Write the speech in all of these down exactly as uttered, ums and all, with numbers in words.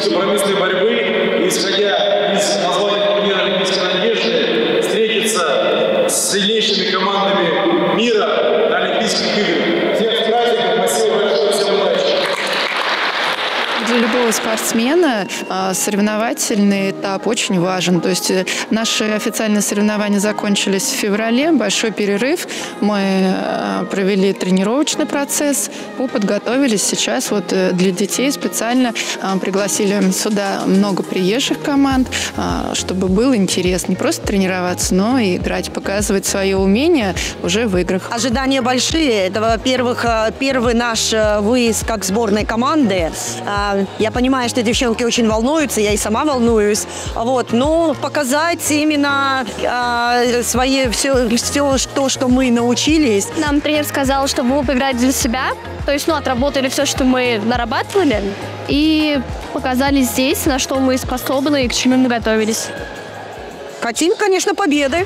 компромиссной борьбы, исходя из названия турнира «Олимпийской надежды», встретиться с сильнейшими командами мира на Олимпийских играх. Всех с праздником, спасибо большое, всем удачи! Для любого спортсмена соревновательный этап очень важен. То есть наши официальные соревнования закончились в феврале, большой перерыв. Мы провели тренировочный процесс, подготовились. Сейчас вот для детей специально пригласили сюда много приезжих команд, чтобы было интересно не просто тренироваться, но и играть, показывать свое умение уже в играх. Ожидания большие. Это, во-первых, первый наш выезд как сборной команды. Я понимаю, что девчонки очень волнуются, я и сама волнуюсь. Вот, но показать именно э, свои, все, все то, что мы научились. Нам тренер сказал, что мы поиграть для себя. То есть, ну, отработали все, что мы нарабатывали. И показали здесь, на что мы способны и к чему мы готовились. Хотим, конечно, победы.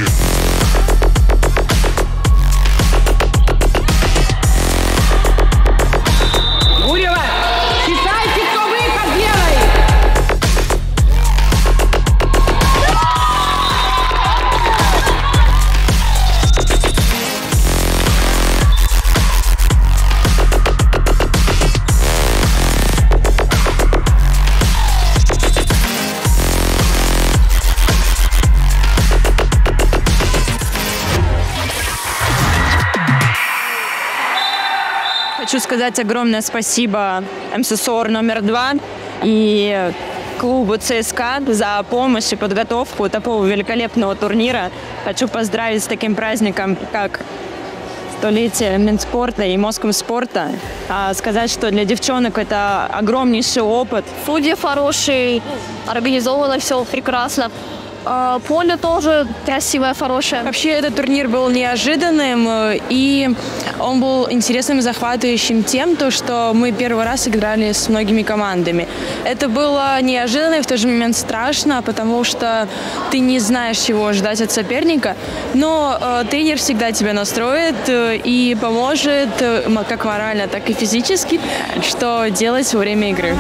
Хочу сказать огромное спасибо эм эс эс о эр номер два и клубу ЦСКА за помощь и подготовку такого великолепного турнира. Хочу поздравить с таким праздником, как столетие Минспорта и Москомспорта. А сказать, что для девчонок это огромнейший опыт. Судьи хорошие, организовано все прекрасно. Поле тоже красивое, хорошее. Вообще этот турнир был неожиданным, и он был интересным и захватывающим тем, то, что мы первый раз играли с многими командами. Это было неожиданно и в тот же момент страшно, потому что ты не знаешь, чего ждать от соперника, но э, тренер всегда тебя настроит э, и поможет э, как морально, так и физически, что делать во время игры.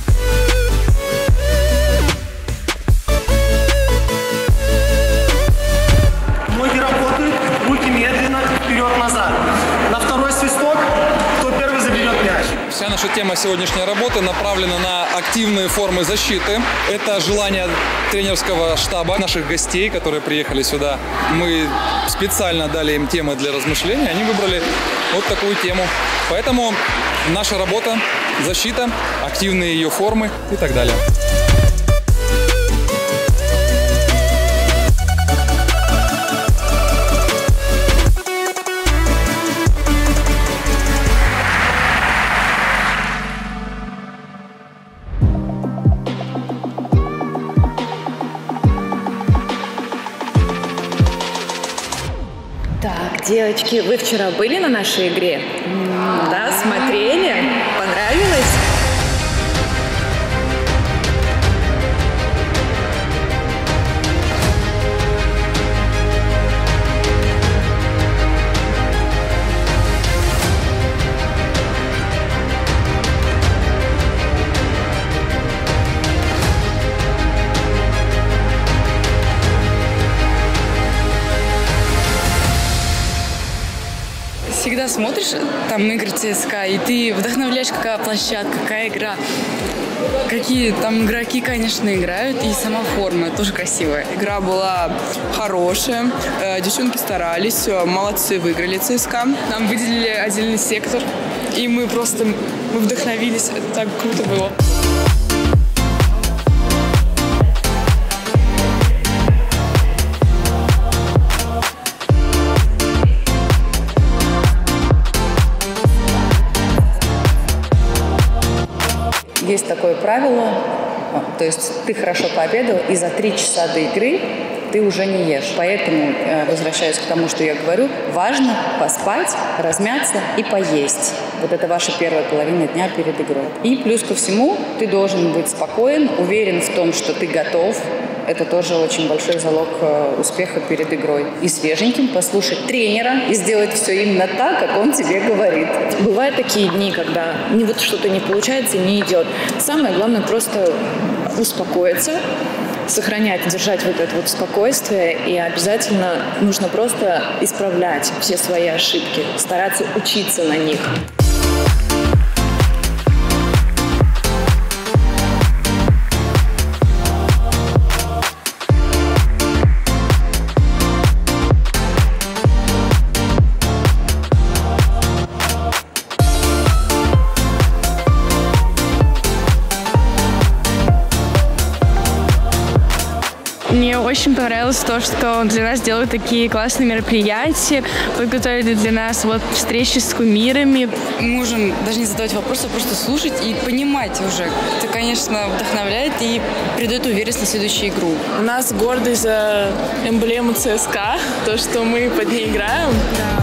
Вся наша тема сегодняшней работы направлена на активные формы защиты. Это желание тренерского штаба, наших гостей, которые приехали сюда. Мы специально дали им темы для размышления, они выбрали вот такую тему. Поэтому наша работа – защита, активные ее формы и так далее. Так, девочки, вы вчера были на нашей игре? Да, смотрели? Понравилось? Всегда смотришь там игры ЦСКА, и ты вдохновляешь, какая площадка, какая игра. Какие там игроки, конечно, играют, и сама форма тоже красивая. Игра была хорошая, девчонки старались, молодцы, выиграли ЦСКА. Нам выделили отдельный сектор, и мы просто мы вдохновились, это так круто было. Есть такое правило, то есть ты хорошо пообедал, и за три часа до игры ты уже не ешь. Поэтому, возвращаясь к тому, что я говорю, важно поспать, размяться и поесть. Вот это ваша первая половина дня перед игрой. И плюс ко всему, ты должен быть спокоен, уверен в том, что ты готов, это тоже очень большой залог успеха перед игрой. И свеженьким послушать тренера и сделать все именно так, как он тебе говорит. Бывают такие дни, когда не вот что-то не получается, не идет. Самое главное просто успокоиться, сохранять, держать вот это вот спокойствие, и обязательно нужно просто исправлять все свои ошибки, стараться учиться на них. Мне очень понравилось то, что для нас делают такие классные мероприятия, подготовили для нас вот встречи с кумирами. Мы можем даже не задавать вопросы, а просто слушать и понимать уже. Это, конечно, вдохновляет и придает уверенность на следующую игру. У нас гордость за эмблему ЦСКА, то, что мы под ней играем. Да.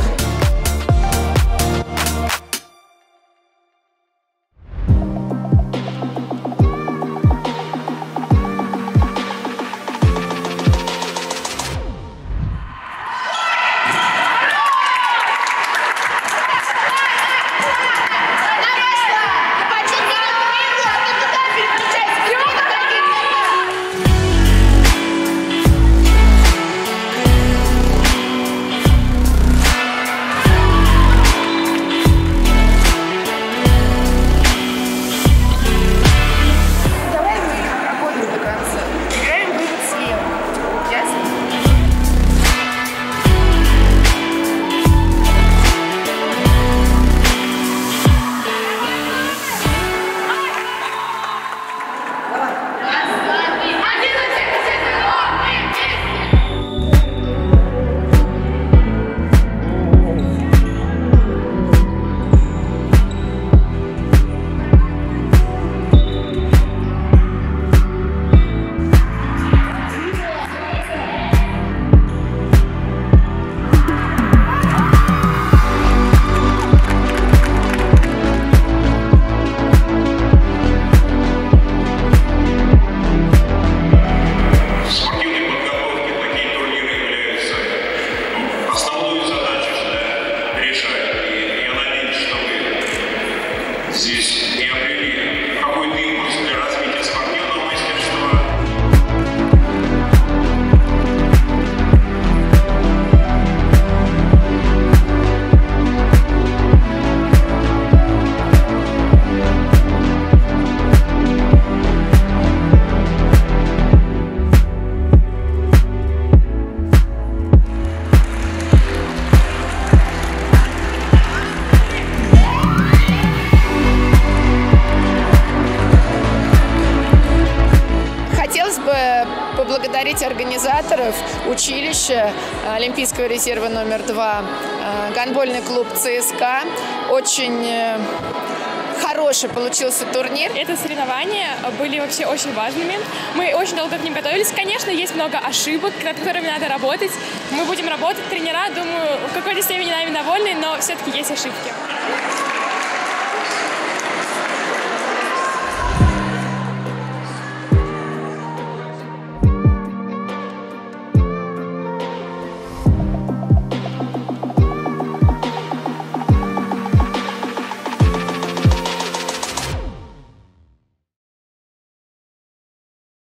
Поблагодарить организаторов, училища Олимпийского резерва номер два, гандбольный клуб ЦСКА. Очень хороший получился турнир. Это соревнования были вообще очень важными. Мы очень долго к ним готовились. Конечно, есть много ошибок, над которыми надо работать. Мы будем работать. Тренера, думаю, в какой-то степени нами довольны, но все-таки есть ошибки.